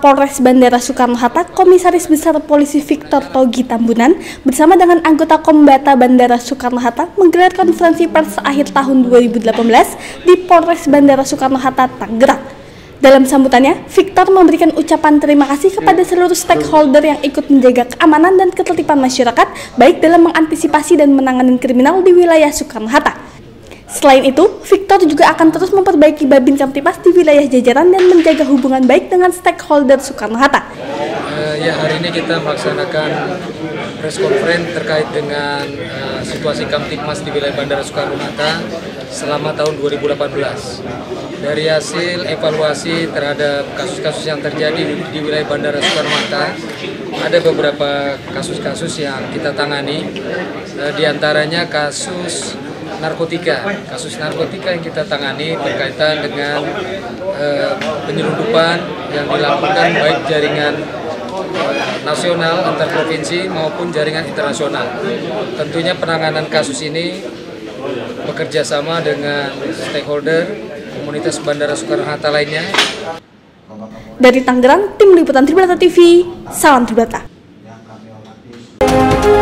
Kapolres Bandara Soekarno-Hatta, Komisaris Besar Polisi Victor Togi Tambunan, bersama dengan anggota Kombata Bandara Soekarno-Hatta menggelar konferensi pers akhir tahun 2018 di Polres Bandara Soekarno-Hatta, Tangerang. Dalam sambutannya, Victor memberikan ucapan terima kasih kepada seluruh stakeholder yang ikut menjaga keamanan dan ketertiban masyarakat, baik dalam mengantisipasi dan menangani kriminal di wilayah Soekarno-Hatta. Selain itu, Victor juga akan terus memperbaiki Babin Kamtibmas di wilayah jajaran dan menjaga hubungan baik dengan stakeholder Soekarno-Hatta. Ya, hari ini kita melaksanakan press conference terkait dengan situasi Kamtibmas di wilayah Bandara Soekarno-Hatta selama tahun 2018. Dari hasil evaluasi terhadap kasus-kasus yang terjadi di wilayah Bandara Soekarno-Hatta, ada beberapa kasus-kasus yang kita tangani, diantaranya kasus narkotika yang kita tangani berkaitan dengan penyelundupan yang dilakukan baik jaringan nasional antar provinsi maupun jaringan internasional. Tentunya penanganan kasus ini bekerja sama dengan stakeholder komunitas Bandara Soekarno-Hatta lainnya. Dari Tangerang, Tim Liputan Tribrata TV, salam Tribrata.